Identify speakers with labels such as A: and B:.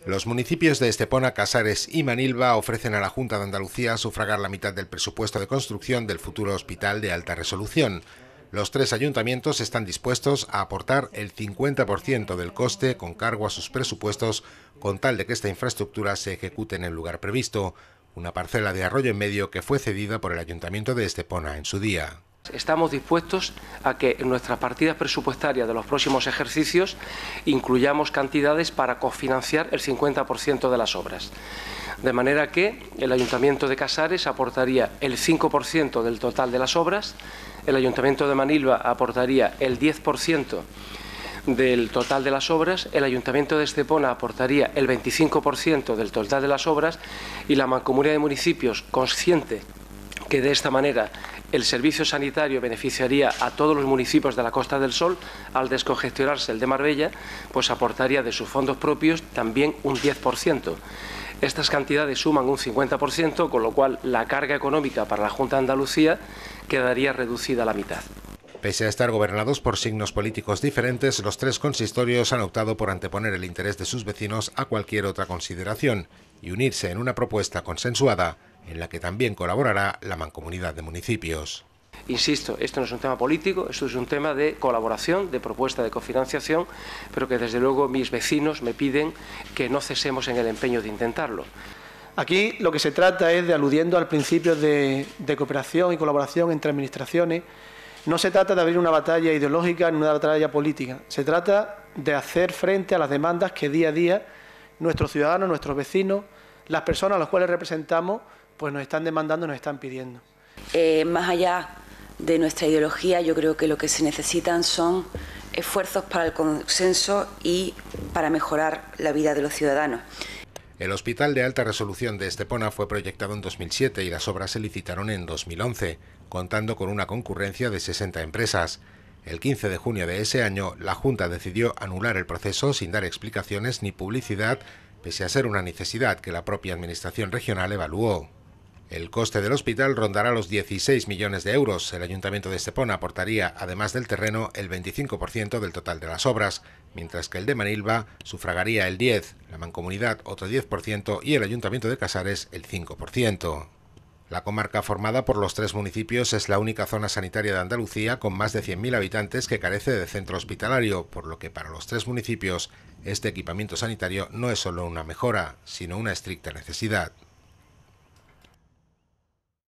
A: Los municipios de Estepona, Casares y Manilva ofrecen a la Junta de Andalucía sufragar la mitad del presupuesto de construcción del futuro hospital de alta resolución. Los tres ayuntamientos están dispuestos a aportar el 50% del coste con cargo a sus presupuestos con tal de que esta infraestructura se ejecute en el lugar previsto, una parcela de Arroyo en Medio que fue cedida por el Ayuntamiento de Estepona en su día.
B: Estamos dispuestos a que en nuestras partidas presupuestarias de los próximos ejercicios incluyamos cantidades para cofinanciar el 50% de las obras. De manera que el Ayuntamiento de Casares aportaría el 5% del total de las obras, el Ayuntamiento de Manilva aportaría el 10% del total de las obras, el Ayuntamiento de Estepona aportaría el 25% del total de las obras y la Mancomunidad de Municipios, consciente que de esta manera el servicio sanitario beneficiaría a todos los municipios de la Costa del Sol, al descongestionarse el de Marbella, pues aportaría de sus fondos propios también un 10%. Estas cantidades suman un 50%, con lo cual la carga económica para la Junta de Andalucía quedaría reducida a la mitad.
A: Pese a estar gobernados por signos políticos diferentes, los tres consistorios han optado por anteponer el interés de sus vecinos a cualquier otra consideración y unirse en una propuesta consensuada en la que también colaborará la Mancomunidad de Municipios.
B: Insisto, esto no es un tema político, esto es un tema de colaboración, de propuesta de cofinanciación, pero que desde luego mis vecinos me piden que no cesemos en el empeño de intentarlo.
C: Aquí lo que se trata es de, aludiendo al principio de cooperación y colaboración entre administraciones, no se trata de abrir una batalla ideológica ni una batalla política, se trata de hacer frente a las demandas que día a día nuestros ciudadanos, nuestros vecinos, las personas a las cuales representamos, pues nos están demandando, nos están pidiendo.
D: Más allá de nuestra ideología, yo creo que lo que se necesitan son esfuerzos para el consenso y para mejorar la vida de los ciudadanos.
A: El Hospital de Alta Resolución de Estepona fue proyectado en 2007 y las obras se licitaron en 2011, contando con una concurrencia de 60 empresas. El 15 de junio de ese año, la Junta decidió anular el proceso sin dar explicaciones ni publicidad, pese a ser una necesidad que la propia Administración regional evaluó. El coste del hospital rondará los 16 millones de euros. El Ayuntamiento de Estepona aportaría, además del terreno, el 25% del total de las obras, mientras que el de Manilva sufragaría el 10%, la Mancomunidad otro 10% y el Ayuntamiento de Casares el 5%. La comarca formada por los tres municipios es la única zona sanitaria de Andalucía con más de 100.000 habitantes que carece de centro hospitalario, por lo que para los tres municipios este equipamiento sanitario no es solo una mejora, sino una estricta necesidad.